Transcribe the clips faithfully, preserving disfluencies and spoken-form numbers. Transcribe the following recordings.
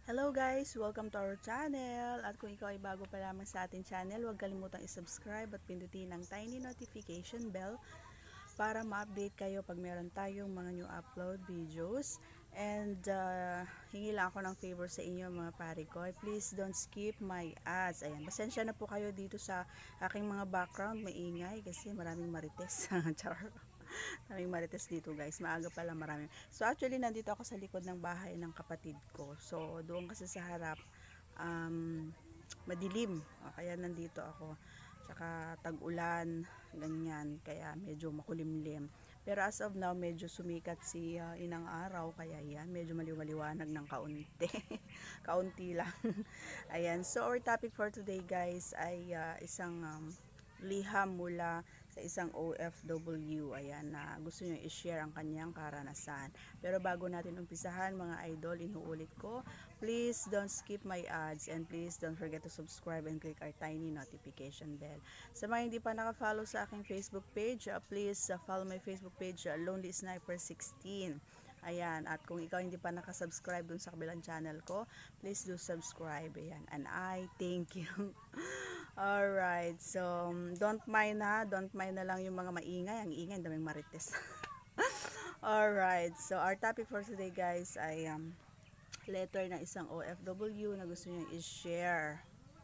Hello guys! Welcome to our channel! At kung ikaw ay bago pa lamang sa ating channel, huwag kalimutang i-subscribe at pindutin ang tiny notification bell para ma-update kayo pag meron tayong mga new upload videos. And uh, hingi lang ako ng favor sa inyo mga pare ko. Please don't skip my ads. Ayan, pasensya na po kayo dito sa aking mga background. Maingay kasi maraming marites. Char. Maraming marites dito guys, maaga pala marami. So actually nandito ako sa likod ng bahay ng kapatid ko. So doon kasi sa harap um, madilim, o, kaya nandito ako. Tsaka tag-ulan, ganyan, kaya medyo makulimlim. Pero as of now medyo sumikat si uh, inang araw, kaya yan medyo maliwaliwanag ng kaunti. Kaunti lang. Ayan, so our topic for today guys ay uh, isang um, liham mula sa isang O F W, ayan, na gusto nyo i-share ang kanyang karanasan. Pero bago natin umpisahan mga idol, inuulit ko, please don't skip my ads and please don't forget to subscribe and click our tiny notification bell. Sa mga hindi pa naka-follow sa aking Facebook page, uh, please uh, follow my Facebook page, uh, Lonely Sniper sixteen. Ayan, at kung ikaw hindi pa nakasubscribe dun sa kabilang channel ko, please do subscribe. Ayan, and I thank you. Alright, so don't mind ha, don't mind na lang yung mga maingay, ang ingay, daming marites. Alright, so our topic for today guys ay um, letter ng isang O F W na gusto nyo i-share.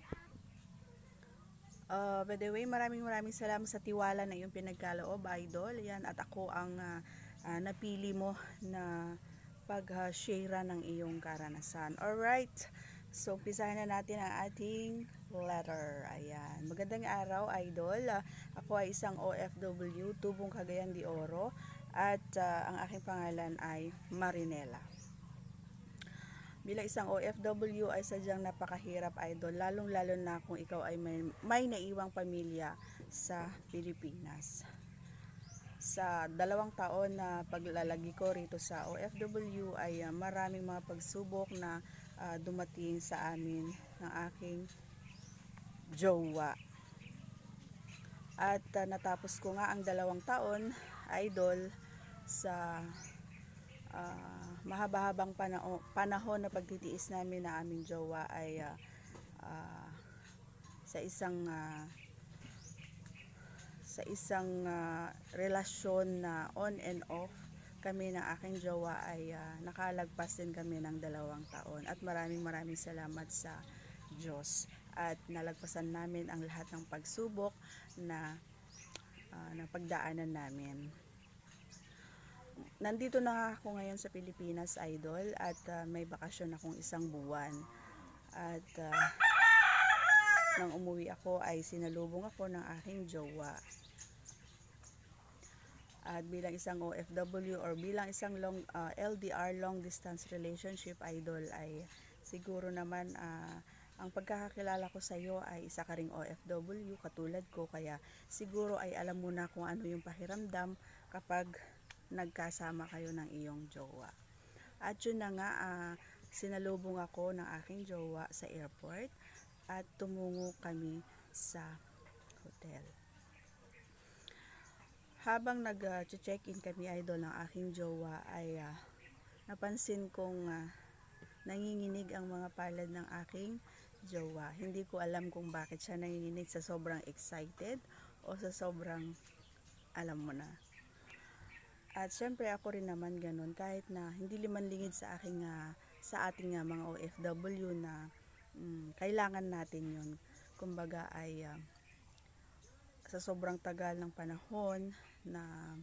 Uh, by the way, maraming maraming salamat sa tiwala na yung pinagkaloob, idol. Yan, at ako ang uh, uh, napili mo na pag-share ng iyong karanasan. Alright, so umpisahan na natin ang ating letter. Ayan, magandang araw idol. Uh, ako ay isang O F W, tubong Cagayan de Oro, at uh, ang aking pangalan ay Marinela. Bilang isang O F W ay sadyang napakahirap idol, lalong lalo na kung ikaw ay may, may naiwang pamilya sa Pilipinas. Sa dalawang taon na paglalagi ko rito sa O F W ay uh, maraming mga pagsubok na uh, dumating sa amin ng aking jowa. At uh, natapos ko nga ang dalawang taon idol sa uh, mahaba-habang panahon, panahon na pagtitiis namin na aming jowa ay uh, uh, sa isang uh, sa isang uh, relasyon na on and off kami ng aking jowa ay uh, nakalagpas din kami ng dalawang taon, at maraming maraming salamat sa Diyos at nalagpasan namin ang lahat ng pagsubok na uh, na pagdaanan namin. Nandito na ako ngayon sa Pilipinas idol, at uh, may bakasyon akong isang buwan, at uh, nang umuwi ako ay sinalubong ako ng aking jowa. At bilang isang O F W or bilang isang long, uh, L D R, long distance relationship idol, ay siguro naman uh, ang pagkakakilala ko sa iyo ay isa ka ring O F W katulad ko, kaya siguro ay alam mo na kung ano yung pakiramdam kapag nagkasama kayo ng iyong jowa. At yun na nga, uh, sinalubong ako ng aking jowa sa airport at tumungo kami sa hotel. Habang nag-check-in uh, kami idol ng aking jowa ay uh, napansin kong uh, nanginginig ang mga palad ng aking jowa. Hindi ko alam kung bakit siya nanginginig, sa sobrang excited o sa sobrang alam mo na. At syempre ako rin naman ganun, kahit na hindi liman-lingid sa aking uh, sa ating uh, mga O F W na um, kailangan natin yun. Kumbaga ay uh, sa sobrang tagal ng panahon na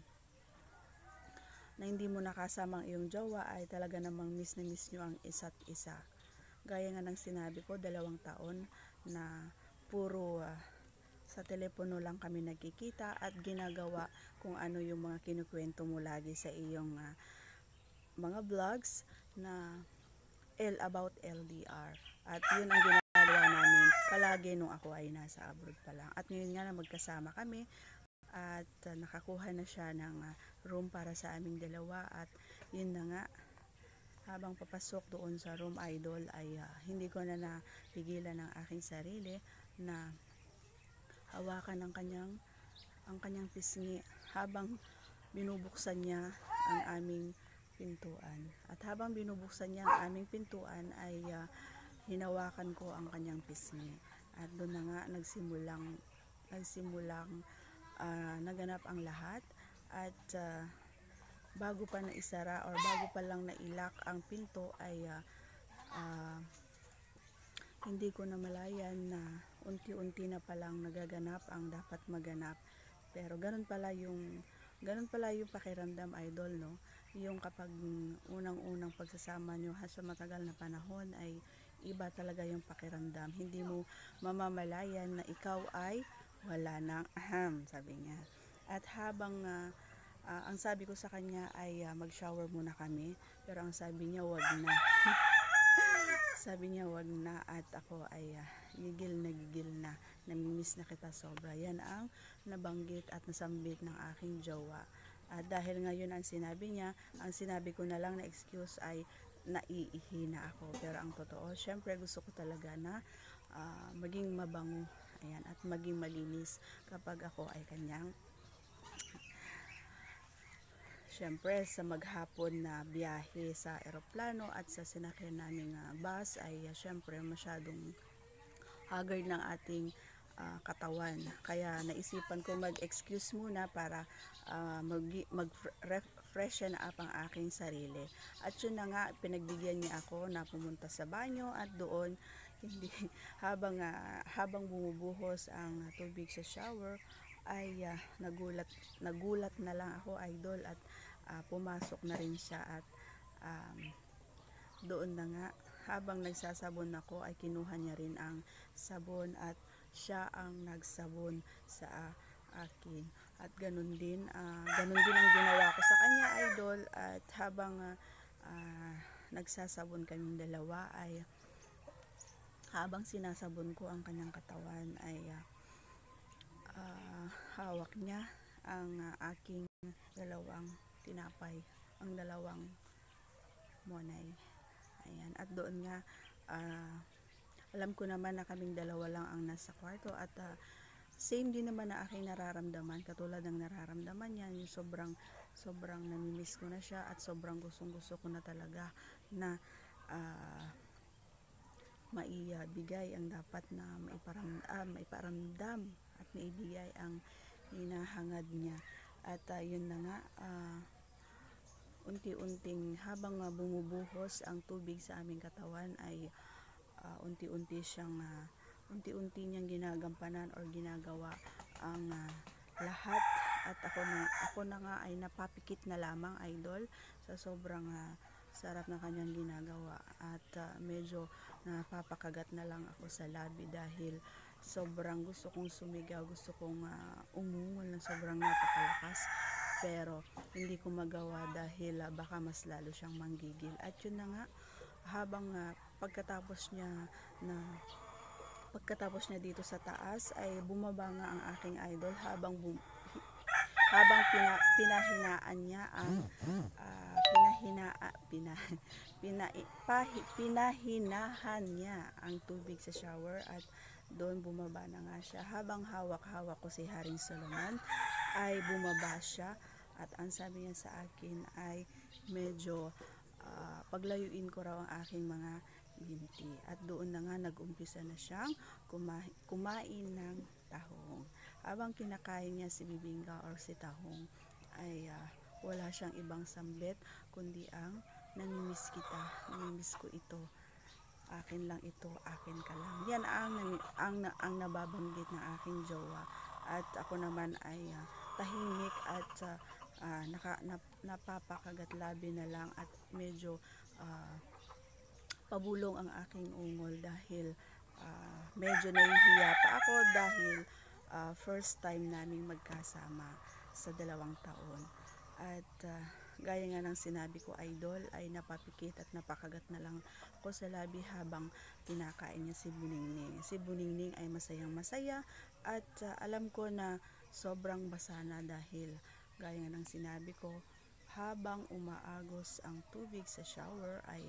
na hindi mo nakasama ang iyong jowa ay talaga namang miss na miss nyo ang isa't isa. Gaya nga ng sinabi ko, dalawang taon na puro uh, sa telepono lang kami nagkikita at ginagawa kung ano yung mga kinukwento mo lagi sa iyong uh, mga vlogs na L about L D R. At yun ang ginagawa namin palagi nung ako ay nasa abroad pa lang. At ngayon nga na magkasama kami at uh, nakakuha na siya ng uh, room para sa aming dalawa, at yun na nga, habang papasok doon sa room idol ay uh, hindi ko na napigilan ang aking sarili na hawakan ang kanyang ang kanyang pisngi habang binubuksan niya ang aming pintuan. At habang binubuksan niya ang aming pintuan ay uh, hinawakan ko ang kanyang pisngi. At doon na nga nagsimulang nagsimulang uh, naganap ang lahat. At uh, bago pa na isara or bago pa lang nailak ang pinto ay uh, uh, hindi ko na malayan na unti-unti na palang nagaganap ang dapat maganap. Pero ganun pala yung ganun pala yung pakiramdam, idol, no? Yung kapag unang-unang pagsasama nyo sa matagal na panahon ay iba talaga yung pakiramdam. Hindi mo mamamalayan na ikaw ay wala nang aham, sabi niya. At habang uh, uh, ang sabi ko sa kanya ay uh, mag-shower muna kami, pero ang sabi niya wag na. Sabi niya wag na, at ako ay uh, gigil na gigil na, namimiss na kita sobra. Yan ang nabanggit at nasambit ng aking jowa. At dahil ngayon ang sinabi niya, ang sinabi ko na lang na excuse ay naiihi na ako. Pero ang totoo, syempre gusto ko talaga na uh, maging mabango, ayan, at maging malinis kapag ako ay kanyang Siyempre, sa maghapon na biyahe sa eroplano at sa sinakyan naming uh, bus ay uh, siyempre masyadong haggard ng ating uh, katawan. Kaya naisipan ko mag-excuse muna para uh, mag-refreshen up ang aking sarili. At yun na nga, pinagbigyan niya ako na pumunta sa banyo at doon hindi habang uh, habang bumubuhos ang uh, tubig sa shower ay uh, nagulat nagulat na lang ako, idol, at uh, pumasok na rin siya. At um, doon na nga habang nagsasabon ako ay kinuha niya rin ang sabon at siya ang nagsabon sa uh, akin. At ganun din uh, ganun din ang ginawa ko sa kanya, idol. At habang uh, uh, nagsasabon kaming dalawa ay habang sinasabon ko ang kanyang katawan ay uh, uh, hawak niya ang uh, aking dalawang tinapay, ang dalawang monay. Ayan, at doon nga uh, alam ko naman na kaming dalawa lang ang nasa kwarto at uh, same din naman na aking nararamdaman, katulad ng nararamdaman niya, yung sobrang sobrang namimiss ko na siya at sobrang gustong gusto ko na talaga na uh, maibigay ang dapat na maiparamdam, ah, maiparamdam at maibigay ang hinahangad niya. At uh, yun na nga, uh, unti-unting habang uh, bumubuhos ang tubig sa aming katawan ay uh, unti-unti siyang uh, unti-unti niyang ginagampanan or ginagawa ang uh, lahat. At ako na, ako na nga ay napapikit na lamang, idol, sa sobrang uh, sarap na kanyang ginagawa. At uh, medyo napapakagat na lang ako sa labi dahil sobrang gusto kong sumigaw, gusto kong uh, umungol ng sobrang napakalakas, pero hindi ko magawa dahil uh, baka mas lalo siyang manggigil. At yun na nga, habang uh, pagkatapos niya na pagkatapos niya dito sa taas ay bumaba nga ang aking idol habang bum habang pina, pinahinaan niya ang uh, pinahina pina, pina, pahi, pinahinahan niya ang tubig sa shower. At doon bumaba na nga siya. Habang hawak-hawak ko si Haring Solomon ay bumaba siya, at ang sabi niya sa akin ay medyo uh, paglayuin ko raw ang aking mga binti. At doon na nga nag-umpisa na siyang kumain, kumain ng tahong. Habang kinakain niya si bibingka or si tahong ay uh, wala siyang ibang sambit kundi ang namimiss kita, namimiss ko ito, akin lang ito, akin ka lang. Yan ang ang, ang nababanggit ng aking jowa. At ako naman ay uh, tahimik at uh, uh, naka, nap, napapakagat labi na lang at medyo uh, pabulong ang aking ungol dahil uh, medyo nahihiya pa ako dahil uh, first time naming magkasama sa dalawang taon. At uh, gaya nga ng sinabi ko, idol, ay napapikit at napakagat na lang ako sa labi habang kinakain niya si Buningning. Si Buningning ay masayang masaya at uh, alam ko na sobrang basa na dahil gaya nga ng sinabi ko, habang umaagos ang tubig sa shower ay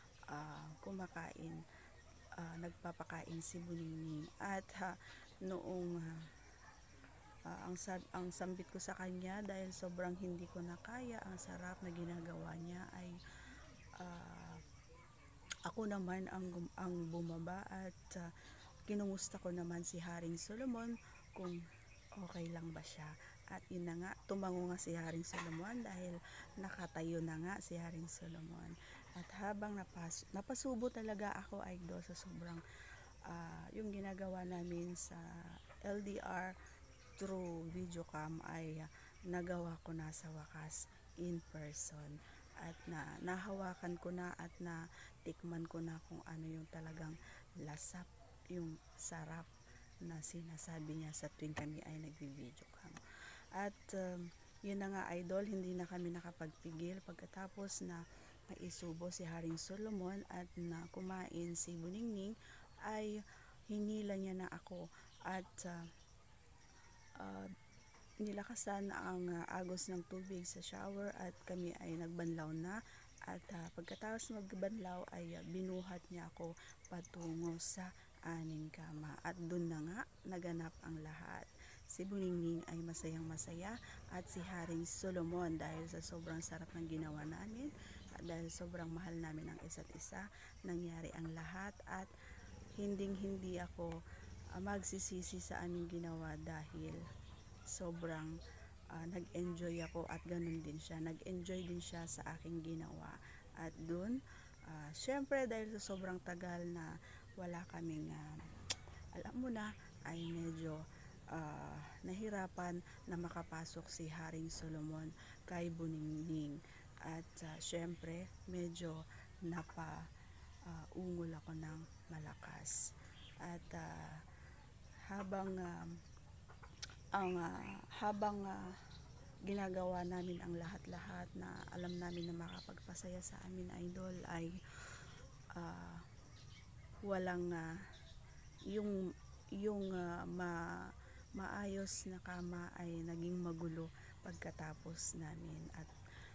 uh, kumakain, uh, nagpapakain si Buningning. At uh, noong uh, uh, ang, sab ang sambit ko sa kanya dahil sobrang hindi ko na kaya ang sarap na ginagawa niya ay uh, ako naman ang, ang bumaba at uh, kinumusta ko naman si Haring Solomon kung okay lang ba siya. At yun na nga, tumango nga si Haring Solomon dahil nakatayo na nga si Haring Solomon. At habang napas napasubo talaga ako, idol, sa sobrang uh, yung ginagawa namin sa L D R through video cam ay uh, nagawa ko na sa wakas in person. At na nahawakan ko na at na tikman ko na kung ano yung talagang lasap, yung sarap na sinasabi niya sa tuwing kami ay nagvi-video cam. At um, yun na nga, idol, hindi na kami nakapagpigil pagkatapos na maisubo si Haring Solomon at na kumain si Buningning ay hinila niya na ako at uh, uh, nilakasan ang uh, agos ng tubig sa shower at kami ay nagbanlaw na. At uh, pagkatapos magbanlaw ay uh, binuhat niya ako patungo sa aning kama. At dun na nga naganap ang lahat. Si Buningning ay masayang masaya at si Haring Solomon dahil sa sobrang sarap ng ginawa namin at dahil sobrang mahal namin ang isa't isa, nangyari ang lahat at hinding hindi ako uh, magsisisi sa aming ginawa dahil sobrang uh, nag-enjoy ako at ganun din siya. Nag-enjoy din siya sa aking ginawa. At dun, uh, syempre dahil sa sobrang tagal na wala kaming, uh, alam mo na, ay medyo uh, nahirapan na makapasok si Haring Solomon kay Buningning. At uh, syempre, medyo napa uh, ungol ako ng malakas. At uh, habang uh, ang uh, habang uh, ginagawa namin ang lahat-lahat na alam namin na makapagpasaya sa amin, idol, ay uh, walang uh, yung yung uh, ma, maayos na kama ay naging magulo pagkatapos namin. At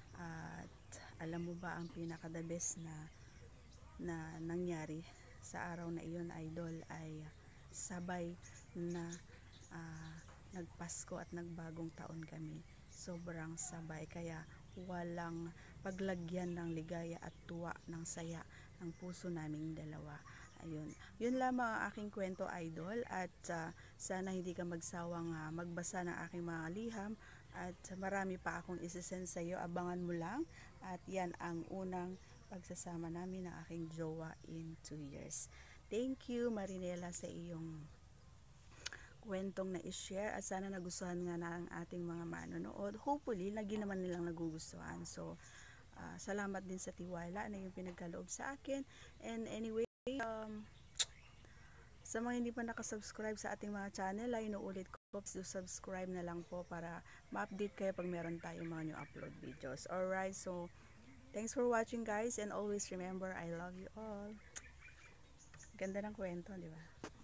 at alam mo ba ang pinaka the best na na nangyari sa araw na iyon, idol, ay sabay na uh, nagpasko at nagbagong taon kami. Sobrang sabay, kaya walang paglagyan ng ligaya at tuwa ng saya ng puso naming dalawa. Ayun, yun lamang ang aking kwento, idol, at uh, sana hindi ka magsawang uh, magbasa ng aking mga liham at marami pa akong isasend sa iyo. Abangan mo lang. At yan ang unang pagsasama namin ng aking jowa in two years. Thank you, Marinela, sa iyong kwentong na i-share at sana nagustuhan nga na ang ating mga manonood. Hopefully, lagi naman nilang nagugustuhan. So, uh, salamat din sa tiwala na yung pinagkaloob sa akin. And anyway, um, sa mga hindi pa nakasubscribe sa ating mga channel, ay inuulit ko, do subscribe na lang po para ma-update kayo pag meron tayong mga new upload videos. Alright, so, thanks for watching, guys, and always remember, I love you all. Ganda ng kwento, di ba?